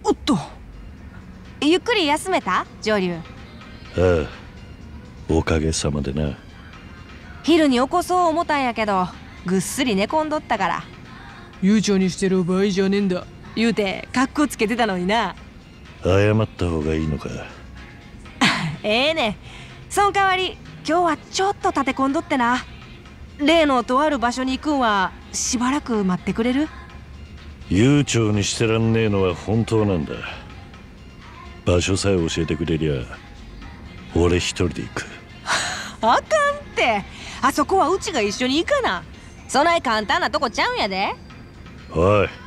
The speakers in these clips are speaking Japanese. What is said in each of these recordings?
おっと、ゆっくり休めた上流？ ああ、おかげさまでな。 昼に起こそう思ったんやけど、ぐっすり寝込んどったから。 悠長にしてる場合じゃねえんだ言うてカッコつけてたのにな。 謝った方がいいのか。 ええねん。その代わり今日はちょっと立て込んどってな。例のとある場所に行くんはしばらく待ってくれる？ 悠長にしてらんねえのは本当なんだ。場所さえ教えてくれりゃ俺一人で行く。 あかんって、あそこはうちが一緒に行かな。そない簡単なとこちゃうんやで。 おい。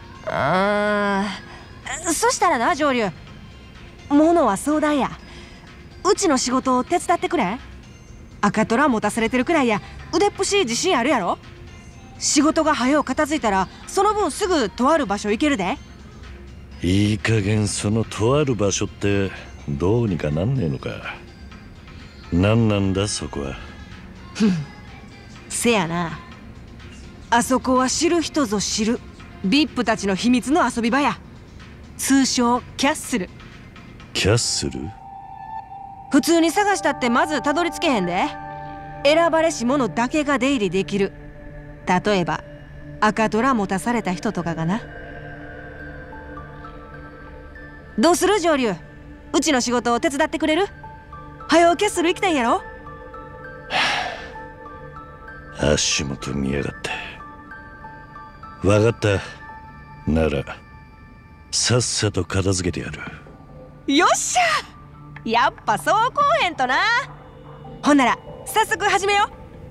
そしたらな上流、物は相談や。うちの仕事を手伝ってくれ。赤虎持たされてるくらいや腕っぷし自信あるやろ。仕事が早う片付いたらその分すぐとある場所行けるで。 いい加減そのとある場所ってどうにかなんねえのか。なんなんだそこは。 せやな、あそこは知る人ぞ知る VIP たちの秘密の遊び場や。通称キャッスル。 キャッスル？ 普通に探したってまずたどり着けへんで。選ばれし者だけが出入りできる。例えば赤虎持たされた人とかがな。どうする上流、うちの仕事を手伝ってくれる？早うキャッスル行きたいんやろ。 足元見やがって。わかった。ならさっさと片付けてやる。 よっしゃ、やっぱそうこうへんとな。ほんなら早速始めよ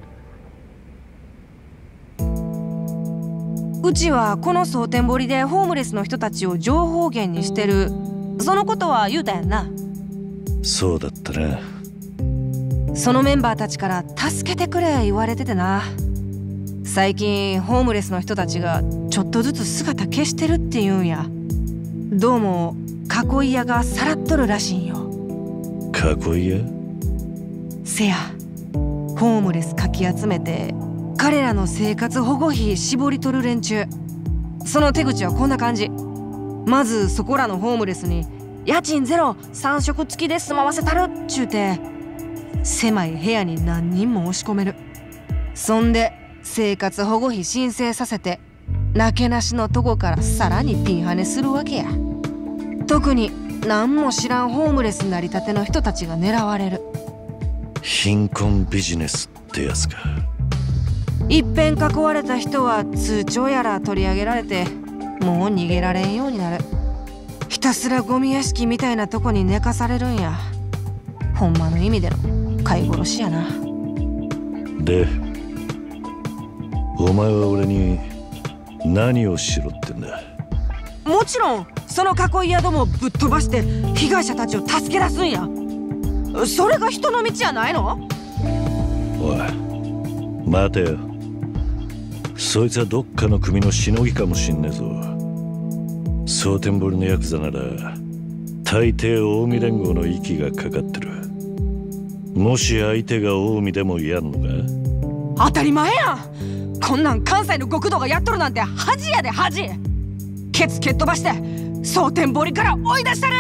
う。うちはこの蒼天堀でホームレスの人たちを情報源にしてる。そのことは言うたやんな。 そうだったな。 そのメンバーたちから助けてくれ言われててな。最近ホームレスの人たちがちょっとずつ姿消してるって言うんや。どうも囲い屋がさらっとるらしいんよ。 囲い屋？ せや、ホームレスかき集めて彼らの生活保護費絞り取る連中。その手口はこんな感じ。まずそこらのホームレスに家賃ゼロ3食付きで住まわせたるっちゅうて、狭い部屋に何人も押し込める。そんで生活保護費申請させて、なけなしのとこからさらにピンハネするわけや。特に何も知らんホームレスになりたての人たちが狙われる。 貧困ビジネスってやつか。 いっぺん囲われた人は通帳やら取り上げられて、もう逃げられんようになる。ひたすらゴミ屋敷みたいなとこに寝かされるんや。ほんまの意味での飼い殺しやな。 で、お前は俺に何をしろってんだ？ もちろんその囲い屋どもをぶっ飛ばして被害者たちを助け出すんや。それが人の道やないの？ おい、待てよ。そいつはどっかの組のしのぎかもしんねえぞ。蒼天堀のヤクザなら大抵近江連合の息がかかってる。もし相手が近江でもやんのか？当たり前やん。こんなん関西の極道がやっとるなんて恥やで恥。ケツ蹴っ飛ばして蒼天堀から追い出したる。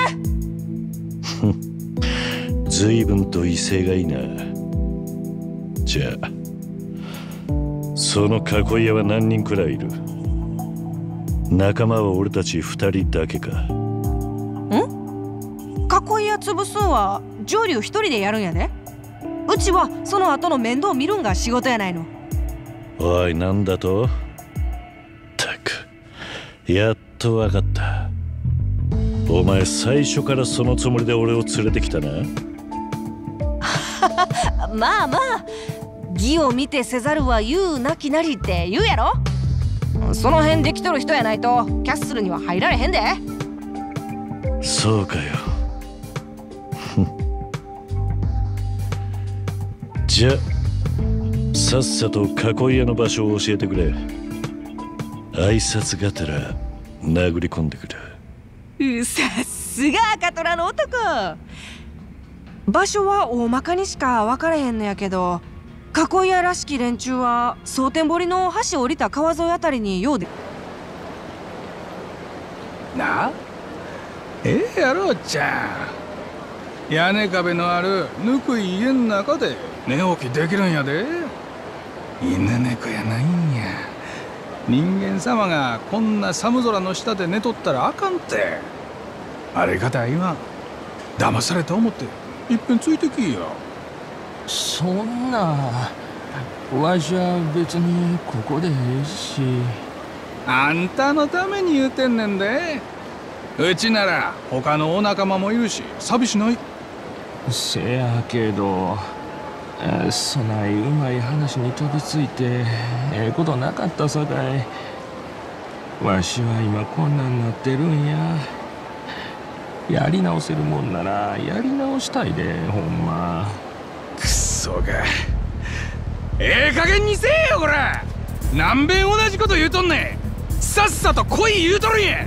随分と威勢がいいな。じゃあその囲い屋は何人くらいいる？仲間は俺たち2人だけか？ 囲い屋潰すんは上流1人でやるんやで。うちはその後の面倒見るんが仕事やないの。 おい、なんだと？ったく、やっとわかった。お前最初からそのつもりで俺を連れてきたな。 まあまあ、義を見てせざるは言うなきなりって言うやろ。その辺できとる人やないとキャッスルには入られへんで。 そうかよ。じゃあさっさと囲い屋の場所を教えてくれ。挨拶がてら殴り込んでくる。 さすが赤虎の男。場所は大まかにしか分からへんのやけど、囲い屋らしき連中は蒼天堀の橋降りた川沿いあたりにようで。 なあ、 ええやろっちゃん。屋根壁のあるぬくい家ん中で寝起きできるんやで。犬猫やないんや。人間様がこんな寒空の下で寝とったらあかんて。あれがたいわ。騙された思っていっぺんついてきや。 そんな、わしは別にここでええし。 あんたのために言うてんねんで。うちなら他のお仲間もいるし寂しない。 せやけど、そないうまい話に飛びついてええことなかったさかい。わしは今こんなんなってるんや。やり直せるもんならやり直したいで、ほんま。 くっそが。ええ加減にせえよこら。何べん同じこと言うとんねん。さっさと来い言うとるんや。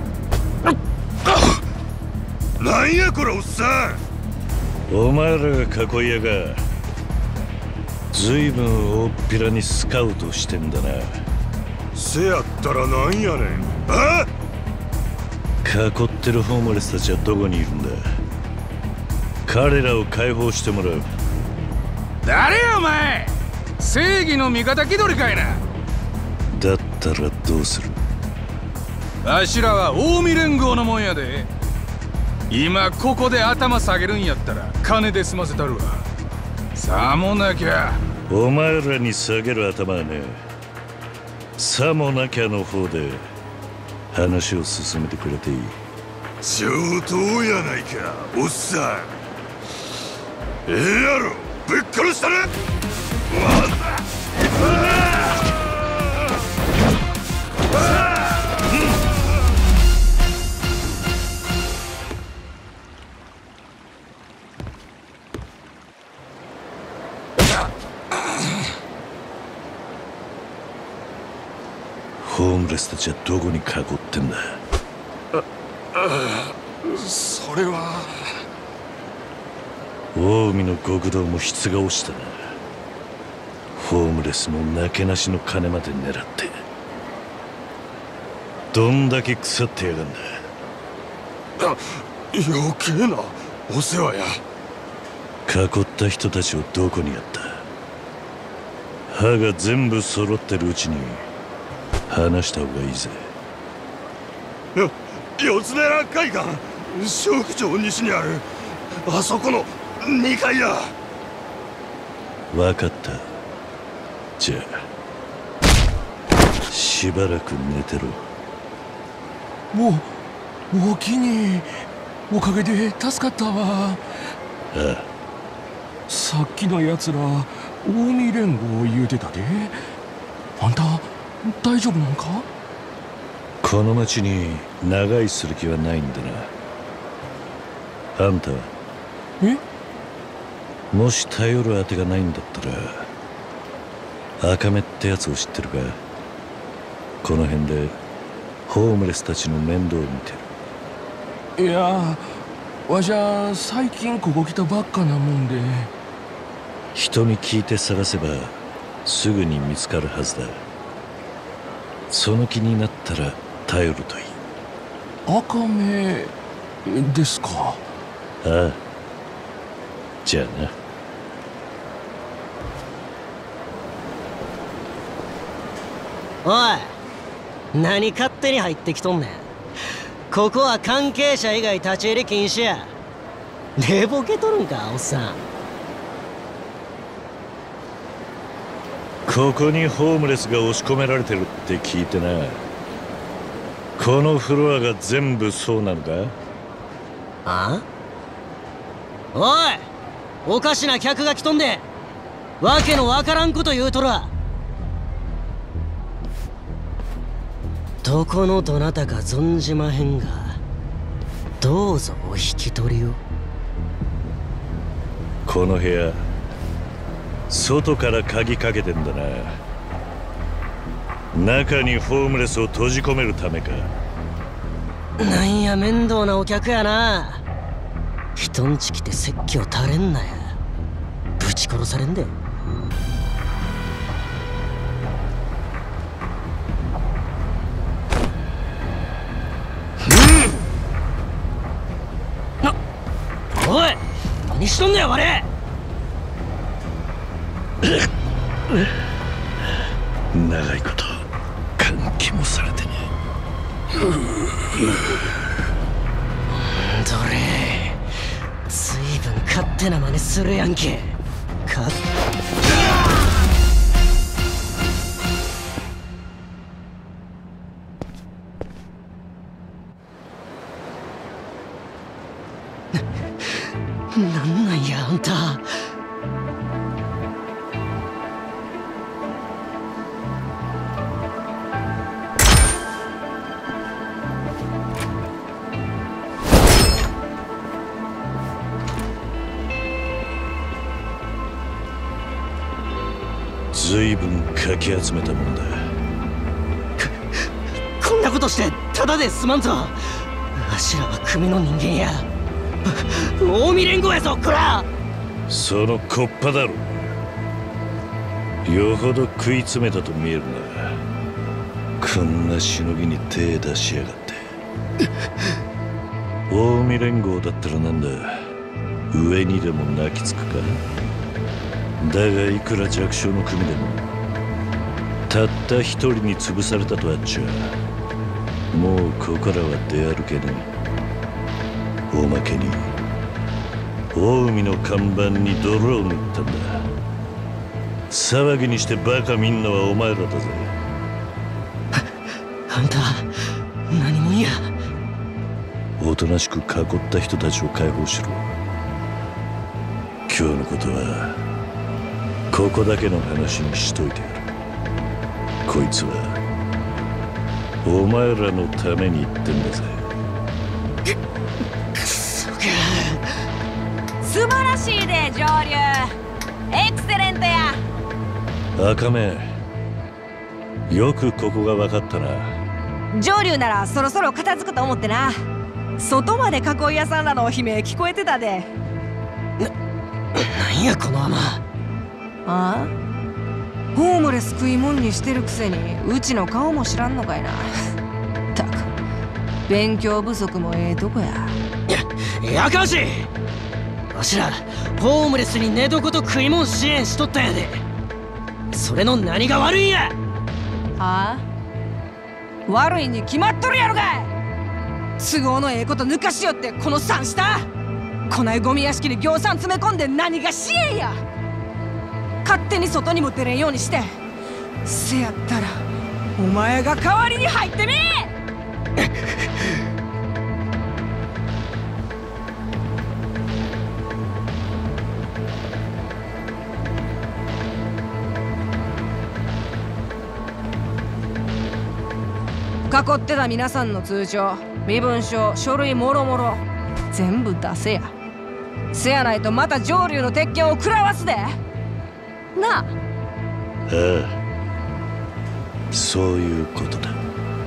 なんやこらおっさん。お前らが囲いやがずいぶん大っぴらにスカウトしてんだな。 せやったらなんやねん。あっ囲ってるホームレスたちはどこにいるんだ。彼らを解放してもらう。 誰やお前。正義の味方気取りかいな。 だったらどうする。 わしらは近江連合のもんやで。今ここで頭下げるんやったら金で済ませたるわ。さもなきゃ。 お前らに下げる頭はね、さもなきゃの方で話を進めてくれていい。 上等やないかおっさん。ええやろぶっ殺したる。 ホームレスたちはどこに囲ってんだ。 それは近江の極道も質が落ちたな。ホームレスのなけなしの金まで狙って、どんだけ腐ってやがんだ。 余計なお世話や。 囲った人たちをどこにやった。歯が全部揃ってるうちに話した方がいいぜ。 四つ寺会館小区長西にあるあそこの2階や。 分かった。じゃあしばらく寝てろ。 おおきにおかげで助かったわ。 ああ。 さっきのやつら近江連合言うてたで。あんた大丈夫なんか。 この町に長居する気はないんだな。あんたはもし頼るあてがないんだったら赤目ってやつを知ってるか。この辺でホームレスたちの面倒を見てる。 いや、わしゃ最近ここ来たばっかなもんで。 人に聞いて探せばすぐに見つかるはずだ。その気になったら頼るといい。 赤目ですか。 ああ。じゃあな。 おい、何勝手に入ってきとんねん。ここは関係者以外立ち入り禁止や。寝ぼけとるんかおっさん。 ここにホームレスが押し込められてるって聞いてな。このフロアが全部そうなのか。 あ？おい、おかしな客が来とんで、わけのわからんこと言うとるわ。どこのどなたか存じまへんが、どうぞお引き取りを。 この部屋外から鍵かけてんだな。中にホームレスを閉じ込めるためか。 なんや面倒なお客やな。人んち来て説教垂れんなや。ぶち殺されんで。 何しとんねん我。 長いこと換気もされてね。 どれずいぶん勝手な真似するやんけ。なんなんやあんた。 ずいぶんかき集めたもんだ。 こんなことしてただで済まんぞ。わしらは組の人間や。近江連合やぞこら。 そのこっぱだろ。よほど食い詰めたと見えるな。こんなしのぎに手出しやがって。近江連合だったらなんだ、上にでも泣きつくか。だがいくら弱小の組でもたった一人に潰されたとあっちゃもうここらは出歩けねえ。おまけに近江の看板に泥を塗ったんだ。騒ぎにしてバカ見んのはお前らだぜ。 あんた何者や。 おとなしく囲った人たちを解放しろ。今日のことはここだけの話にしといてやる。こいつはお前らのために言ってんだぜ。 くそか。 素晴らしいで上流。エクセレントや。 赤目、よくここが分かったな。 上流ならそろそろ片付くと思ってな。外まで囲い屋さんらの悲鳴聞こえてたで。 なんやこの雨。 ああ、ホームレス食いもんにしてるくせにうちの顔も知らんのかいな。たく勉強不足もええとこや。 やかましい。わしらホームレスに寝床と食いもん支援しとったんやで。それの何が悪いんや。 ああ、悪いに決まっとるやろがい。都合のええこと抜かしよってこの三下。こないゴミ屋敷にぎょうさん詰め込んで何が支援や。勝手に外にも出れんようにして。せやったらお前が代わりに入ってみ。囲ってた皆さんの通帳、身分証、書類もろもろ全部出せや。せやないとまた上流の鉄拳を食らわすでなあ。 ああ、そういうことだ。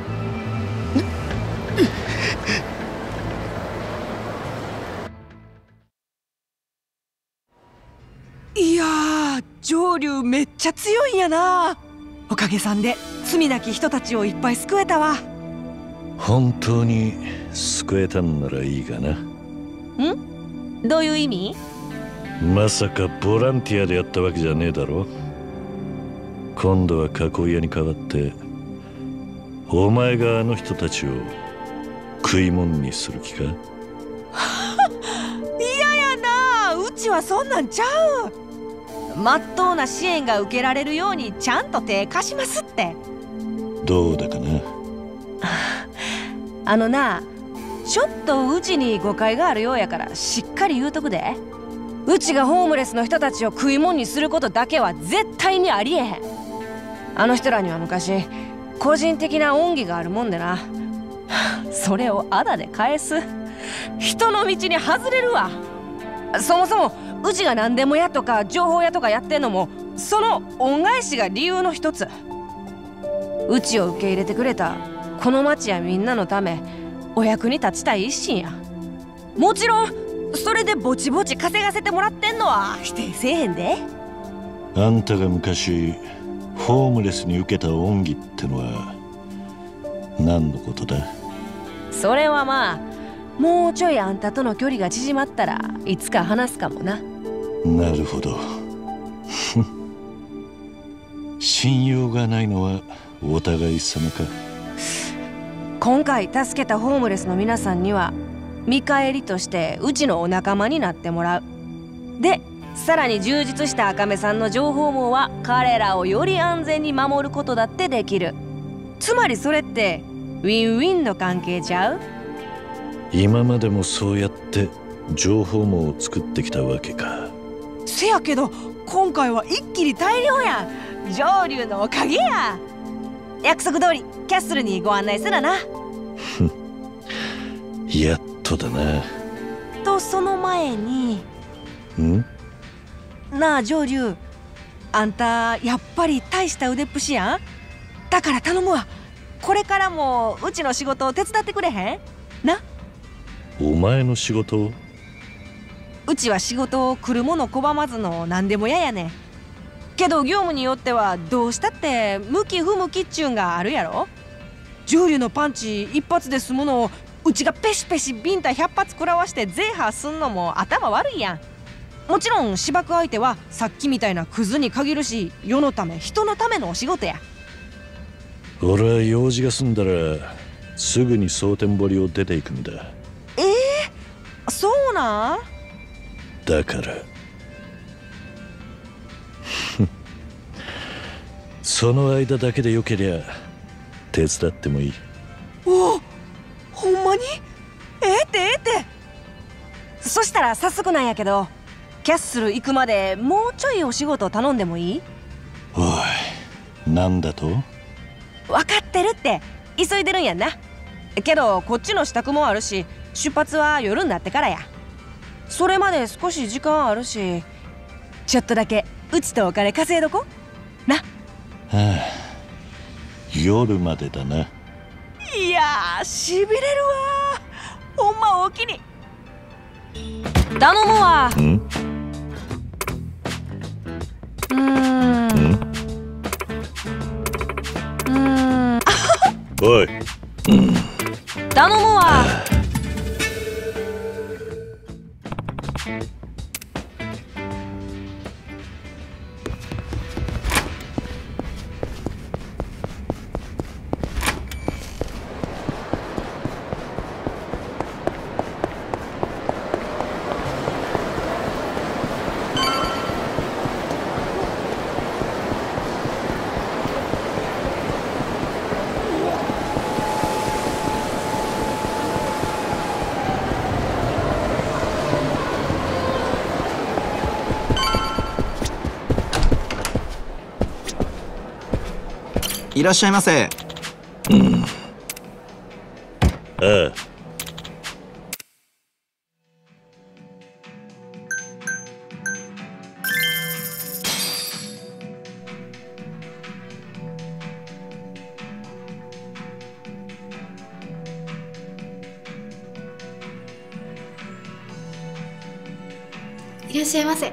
いやー、上流めっちゃ強いんやな。おかげさんで罪なき人たちをいっぱい救えたわ。 本当に救えたんならいいがな。 ん？どういう意味？ まさかボランティアでやったわけじゃねえだろ。今度は囲い屋に代わってお前があの人たちを食いもんにする気か？ 嫌やな。うちはそんなんちゃう。まっとうな支援が受けられるようにちゃんと手貸しますって。 どうだかな。 あのな、ちょっとうちに誤解があるようやからしっかり言うとくで。うちがホームレスの人たちを食いもんにすることだけは絶対にありえへん。あの人らには昔個人的な恩義があるもんでな。それをあだで返す人の道に外れるわ。そもそもうちが何でも屋とか情報屋とかやってんのもその恩返しが理由の一つ。うちを受け入れてくれたこの町やみんなのためお役に立ちたい一心や。もちろんそれでぼちぼち稼がせてもらってんのは否定せえへんで。 あんたが昔ホームレスに受けた恩義ってのは何のことだ？ それはまあもうちょいあんたとの距離が縮まったらいつか話すかもな。 なるほど。信用がないのはお互い様か。 今回助けたホームレスの皆さんには見返りとしてうちのお仲間になってもらう。でさらに充実した赤目さんの情報網は彼らをより安全に守ることだってできる。つまりそれってウィンウィンの関係ちゃう？ 今までもそうやって情報網を作ってきたわけか。 せやけど今回は一気に大量やん。上流のおかげや。約束通りキャッスルにご案内するな。 やっとだな。 とその前になあ上流、あんたやっぱり大した腕っぷしやん。だから頼むわ。これからもうちの仕事を手伝ってくれへんな。 お前の仕事を？ うちは仕事を来るもの拒まずの何でも嫌やねん。けど業務によってはどうしたって向き不向きっちゅうんがあるやろ。上流のパンチ一発で済むのをうちがペシペシビンタ100発食らわしてゼーハーすんのも頭悪いやん。もちろん芝生相手はさっきみたいなクズに限るし、世のため人のためのお仕事や。 俺は用事が済んだらすぐに蒼天堀を出ていくんだ。 そうなん？ だからその間だけでよけりゃ手伝ってもいい。 おお、ほんまに？ええってそしたら早速なんやけど、キャッスル行くまでもうちょいお仕事頼んでもいい？ おい、なんだと？ 分かってるって、急いでるんやんな。けどこっちの支度もあるし、出発は夜になってからや。それまで少し時間あるし、ちょっとだけうちとお金稼いどこな。 はあ、夜までだな。 いやー、しびれるわ。ほんまおおきに頼むわ。 おい、 頼むわ。 いらっしゃいませ。 ああ。 いらっしゃいませ。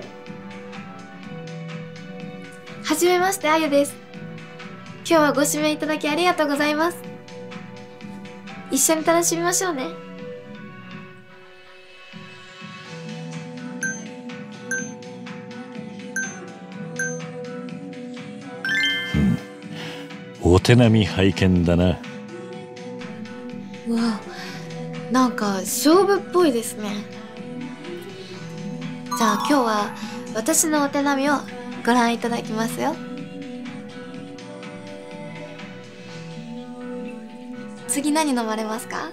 はじめまして、あゆです。今日はご指名いただきありがとうございます。一緒に楽しみましょうね。 お手並み拝見だな。 うわ、なんか勝負っぽいですね。じゃあ今日は私のお手並みをご覧いただきますよ。次何飲まれますか？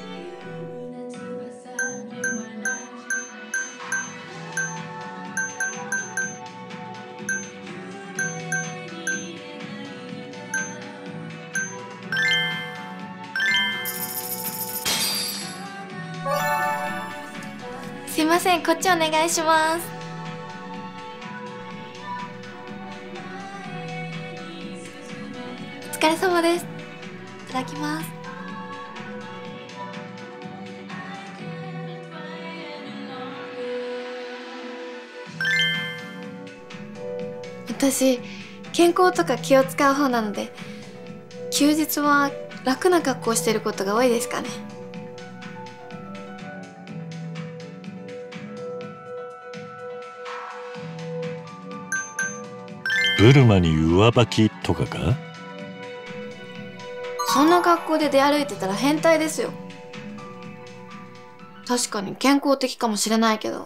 すいません、こっちお願いします。お疲れ様です。いただきます。私、健康とか気を使う方なので、休日は楽な格好をしてることが多いですかね。 ブルマに上履きとかか？ そんな格好で出歩いてたら変態ですよ。確かに健康的かもしれないけど。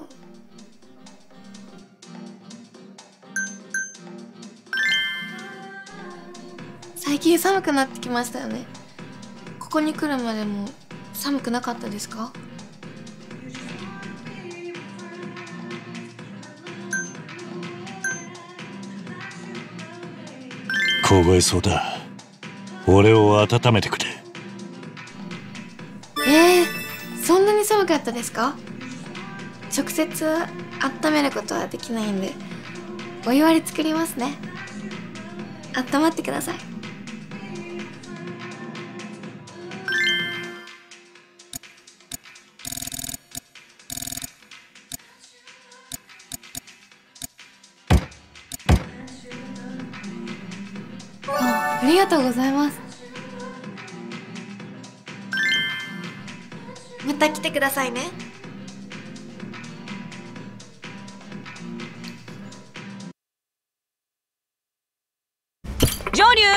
最近寒くなってきましたよね。ここに来るまでも寒くなかったですか？ 凍えそうだ。俺を温めてくれ。 そんなに寒かったですか？直接温めることはできないんで、お湯割り作りますね。温まってください。ありがとうございます。また来てくださいね。 上流。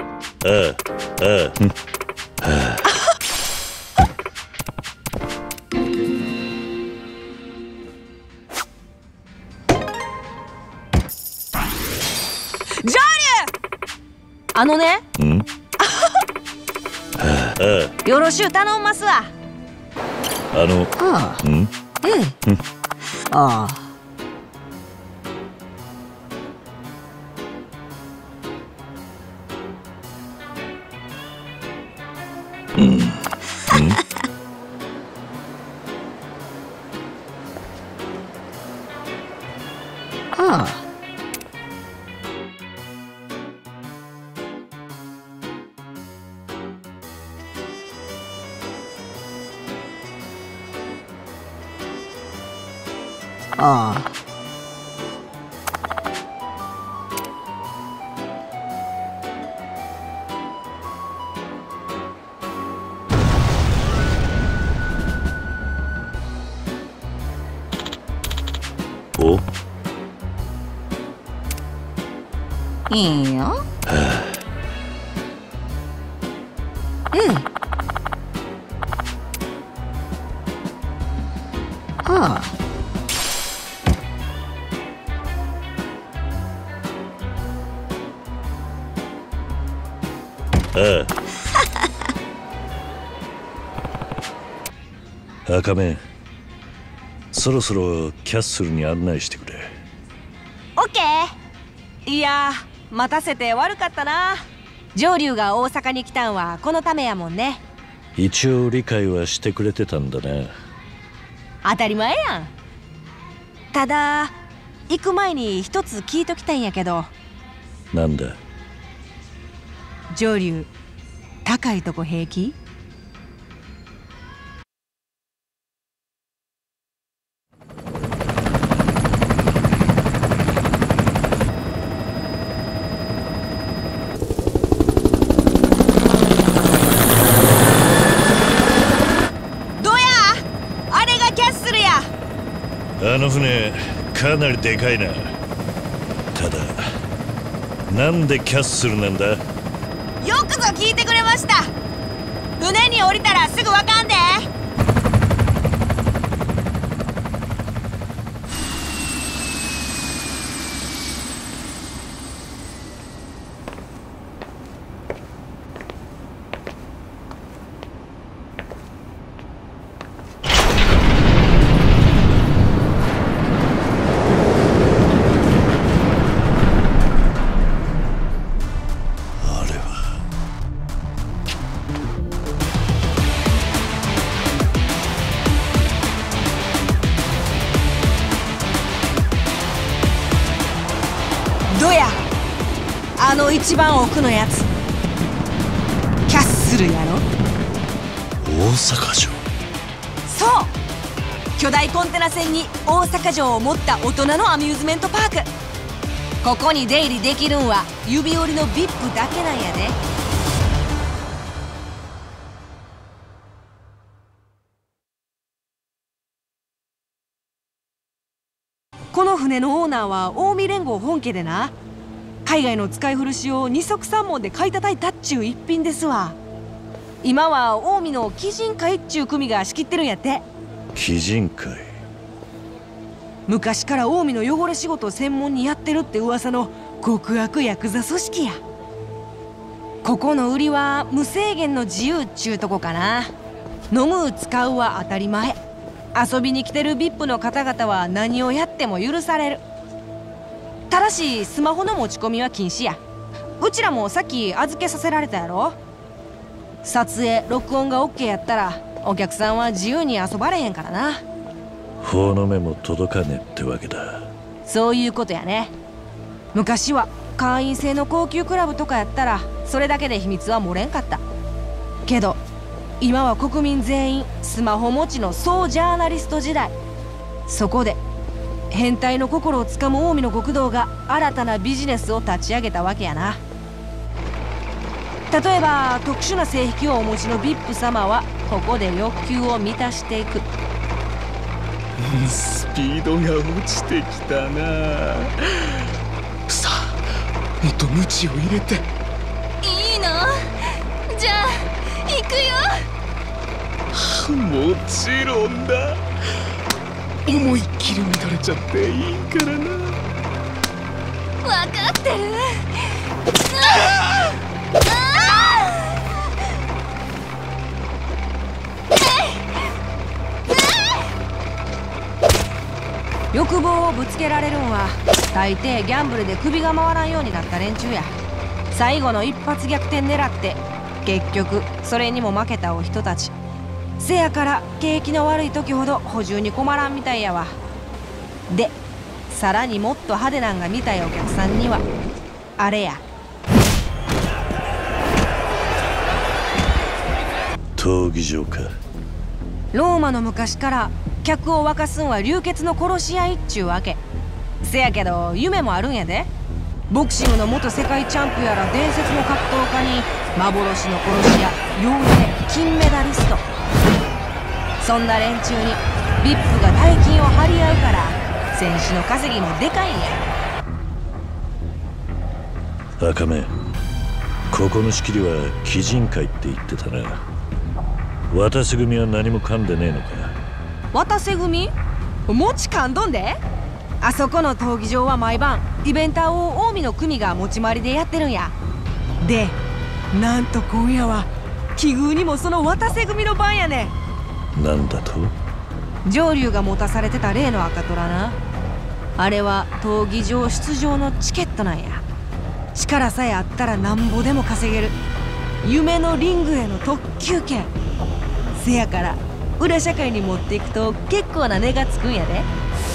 あのね。よろしゅう頼んますわ。 お？ いいよ。 赤目、そろそろキャッスルに案内してくれ。 オッケー。いや待たせて悪かったな。上流が大阪に来たんはこのためやもんね。 一応理解はしてくれてたんだな。 当たり前やん。ただ行く前に一つ聞いときたいんやけど。 なんだ？ 上流高いとこ平気？ あの船かなりでかいな。ただなんでキャッスルなんだ？ よくぞ聞いてくれました。船に降りたらすぐわかんで。どや、あの一番奥のやつキャッスルやろ。 大阪城。 そう、巨大コンテナ船に大阪城を持った大人のアミューズメントパーク。ここに出入りできるんは指折りの VIP だけなんやで。この船のオーナーは近江連合本家でな、 海外の使い古しを二足三門で買い叩いたっちゅう一品ですわ。今は近江の鬼人会っちゅう組が仕切ってるんやって。 鬼人会。 昔から近江の汚れ仕事を専門にやってるって噂の極悪ヤクザ組織や。ここの売りは無制限の自由っちゅうとこかな。飲む使うは当たり前。遊びに来てる VIP の方々は何をやっても許される。ただしスマホの持ち込みは禁止や。うちらもさっき預けさせられたやろ。撮影録音が OK やったらお客さんは自由に遊ばれへんからな。 法の目も届かねえってわけだ。 そういうことやね。昔は会員制の高級クラブとかやったらそれだけで秘密は漏れんかった。けど今は国民全員スマホ持ちの総ジャーナリスト時代。そこで変態の心をつかむ近江の極道が新たなビジネスを立ち上げたわけやな。例えば特殊な性癖をお持ちの VIP 様はここで欲求を満たしていく。 スピードが落ちてきたな。さあもっと鞭を入れて。 いいの？じゃあ行くよ。 もちろんだ。思いっきり乱れちゃっていいからな。 分かってる。 欲望をぶつけられるんは大抵ギャンブルで首が回らんようになった連中や。最後の一発逆転狙って結局それにも負けたお人たち。せやから景気の悪い時ほど補充に困らんみたいやわ。でさらにもっと派手なんが見たいお客さんにはあれや。 闘技場か。 ローマの昔から客を沸かすんは流血の殺し合いっちゅうわけ。せやけど夢もあるんやで。ボクシングの元世界チャンプやら伝説の格闘家に幻の殺し屋妖霊金メダリスト。そんな連中に VIP が大金を張り合うから選手の稼ぎもでかいんや。 赤目、ここの仕切りは鬼人会って言ってたな。渡瀬組は何も噛んでねえのか。 渡瀬組？持ち噛んどんで。あそこの闘技場は毎晩イベンターを近江の組が持ち回りでやってるんや。でなんと今夜は奇遇にもその渡瀬組の番やね。 なんだと？ 上流が持たされてた例の赤虎な。あれは闘技場出場のチケットなんや。力さえあったらなんぼでも稼げる夢のリングへの特急券。せやから裏社会に持っていくと結構な値がつくんやで。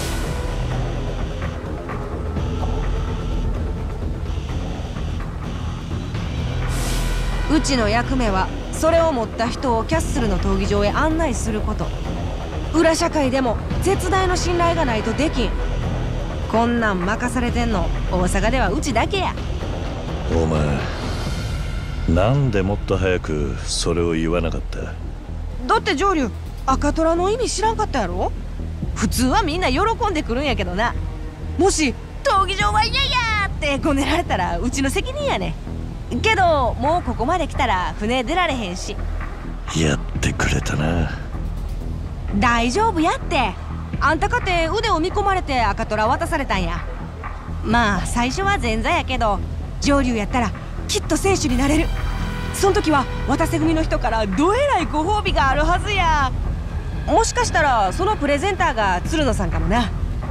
うちの役目はそれを持った人をキャッスルの闘技場へ案内すること。裏社会でも絶大の信頼がないとできん。こんなん任されてんの大阪ではうちだけや。 お前なんでもっと早くそれを言わなかった？ だって上流赤虎の意味知らんかったやろ。普通はみんな喜んでくるんやけどな。もし闘技場は嫌やってこねられたらうちの責任やね。けどもうここまで来たら船出られへんし。 やってくれたな。 大丈夫やって。あんたかて腕を見込まれて赤虎渡されたんや。まあ最初は前座やけど上流やったらきっと選手になれる。そん時は渡瀬組の人からどえらいご褒美があるはずや。もしかしたらそのプレゼンターが鶴野さんかもな。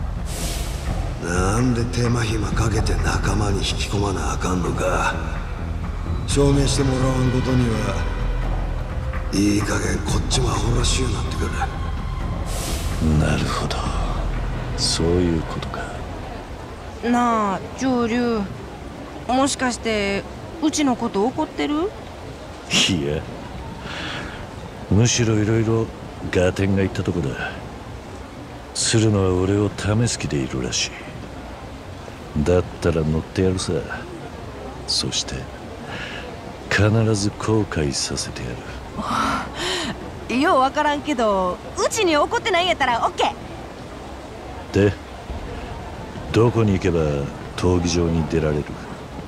なんで手間暇かけて仲間に引き込まなあかんのか。証明してもらわんことにはいい加減こっちもアホらしゅうなってくる。 なるほど、そういうことか。 なあ上流、もしかしてうちのこと怒ってる？ いや、むしろいろいろガーテンが言ったとこだ。鶴野は俺を試す気でいるらしい。だったら乗ってやるさ。そして必ず後悔させてやる。 よう分からんけどうちに怒ってないんやったら OK で、どこに行けば闘技場に出られる？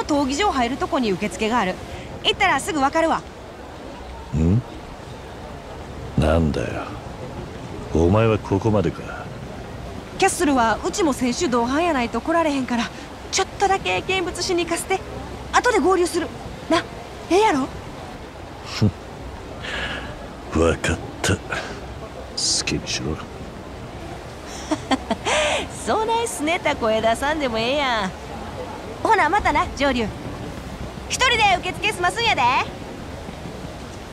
闘技場入るとこに受付がある。行ったらすぐ分かるわ。 ん？なんだよ、お前はここまでか。 キャッスルはうちも選手同伴やないと来られへんから、ちょっとだけ見物しに行かせて。後で合流するな。ええやろ。 分かった、好きにしろ。 そないすねた声出さんでもええやん。ほなまたな、上流。一人で受付済ますんやで。